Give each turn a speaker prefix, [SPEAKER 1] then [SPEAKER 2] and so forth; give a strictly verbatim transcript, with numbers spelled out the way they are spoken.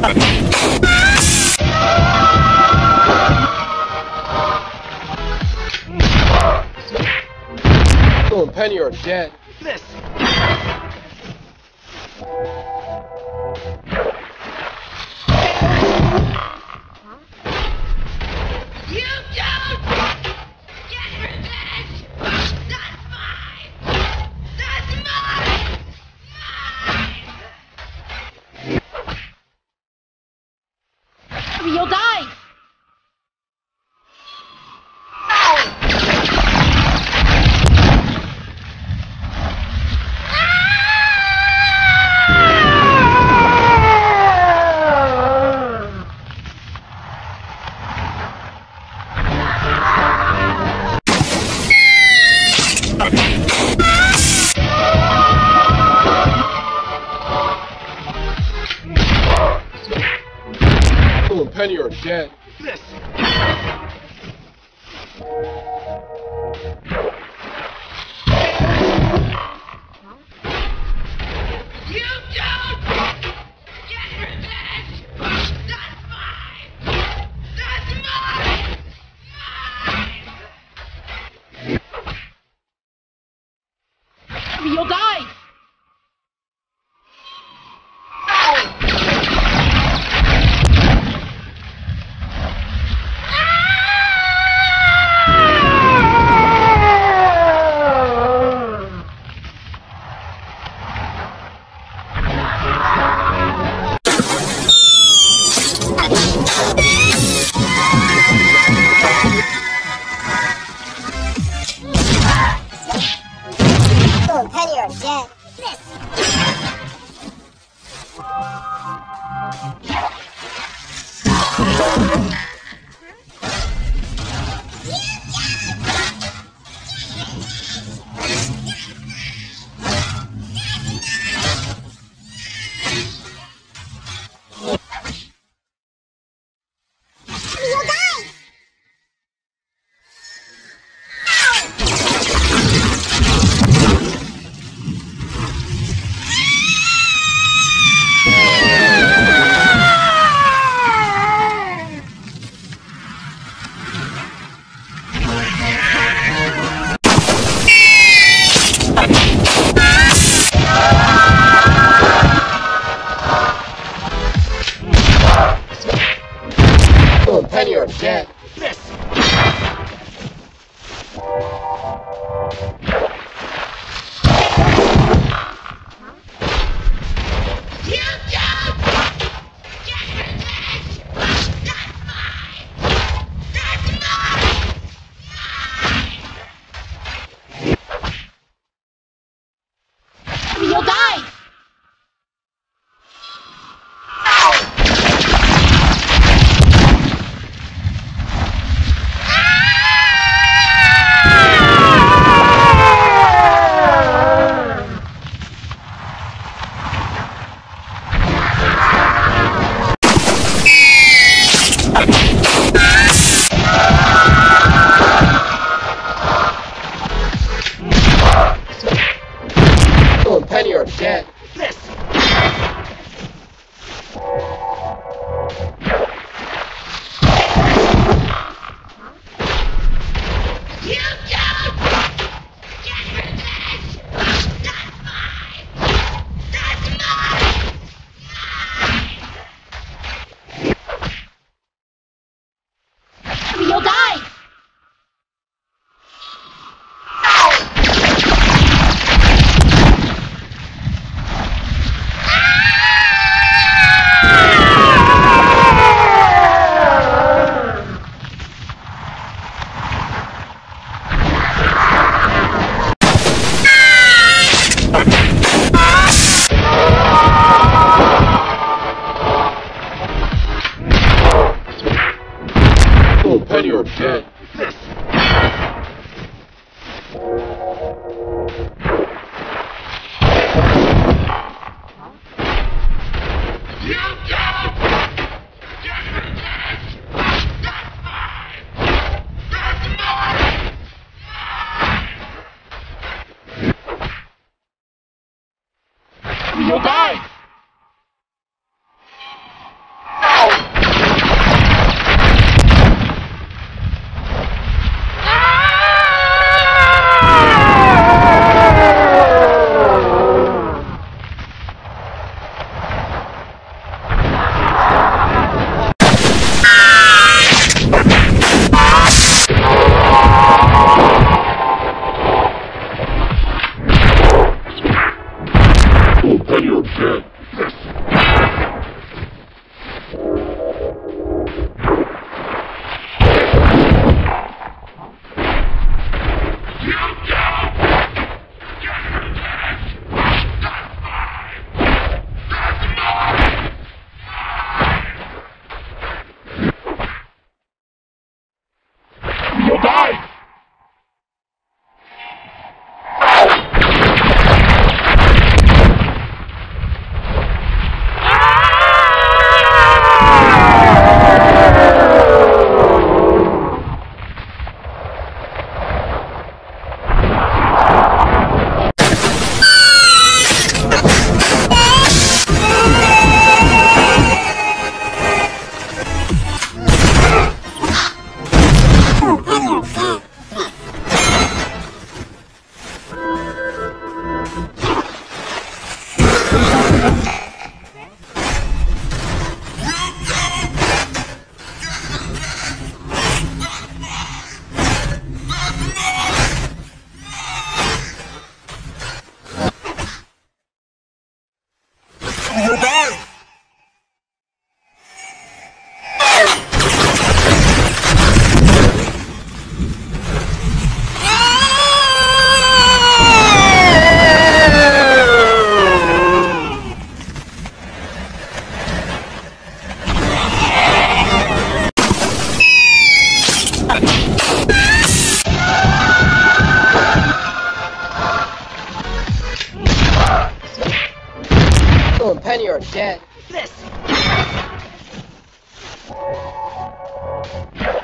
[SPEAKER 1] Bill and Penny are dead.
[SPEAKER 2] This.
[SPEAKER 3] You don't get revenge! That's mine! That's mine! Mine! You'll die!
[SPEAKER 1] Bill and Penny are dead.
[SPEAKER 2] This.
[SPEAKER 3] You don't get revenge! That's mine! That's mine! Mine! You'll die!
[SPEAKER 4] Bill and Penny are dead. You'll die!
[SPEAKER 1] Bill and Penny are dead.
[SPEAKER 2] This.
[SPEAKER 3] You don't get revenge! That's mine! That's mine! Mine! You'll die!
[SPEAKER 1] Bill and Penny are dead.
[SPEAKER 2] This.
[SPEAKER 3] You don't get revenge! That's mine! That's mine! Mine! You'll die!
[SPEAKER 1] Bill and Penny are dead.
[SPEAKER 2] This.
[SPEAKER 3] You don't get revenge! That's mine! That's mine! Mine!
[SPEAKER 2] You'll die.
[SPEAKER 1] Boom, Penny, you're dead.
[SPEAKER 2] This.